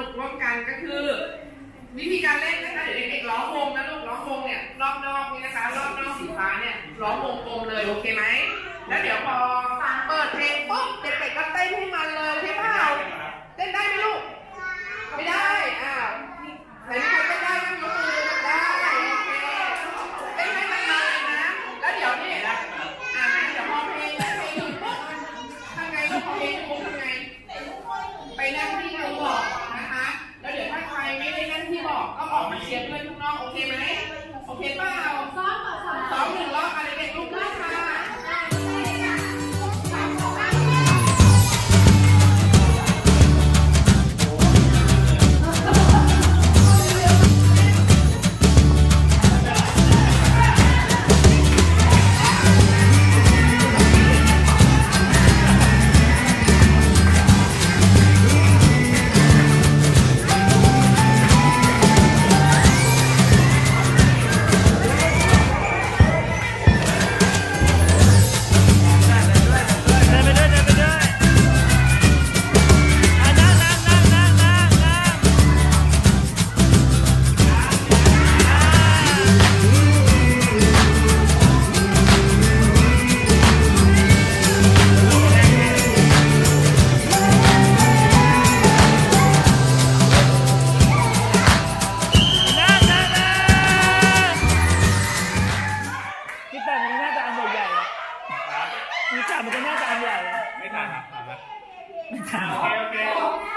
กร่วมกันก็คือวิธีการเล่นนะคะเด็กๆล้อมวงนะลูกล้อมวงเนี่ยรอบนอกนี่นะคะรอบนอกสีฟ้าเนี่ยล้อมวงกลมเลยโอเคไหมแล้วเดี๋ยวพอเปิดเพลงปุ๊บเด็กๆก็เต้นให้มันเลยใช่เปล่าเต้นได้ไหมลูกไม่ได้ไหนมีใครเต้นได้บ้างยกมือได้โอเคเต้นให้มันเลยนะแล้วเดี๋ยวนี่นะเดี๋ยวพอเพลงหยุดปุ๊บทำไงลูกพอเพลงปุ๊บทำไงไปนั่งที่ครูบอกนะคะแล้วเดี๋ยวถ้าใครไม่ได้นั่งที่บอกก็ออกมาเชียร์เพื่อนข้างนอกโอเคไหมโอเคเปล่าซ้อม1 รอบอะไรเด็กลุกขึ้นค่ะมีจ่ามันก็น่าจะอันใหญ่เลยไม่ทันครับไม่ทันโอเค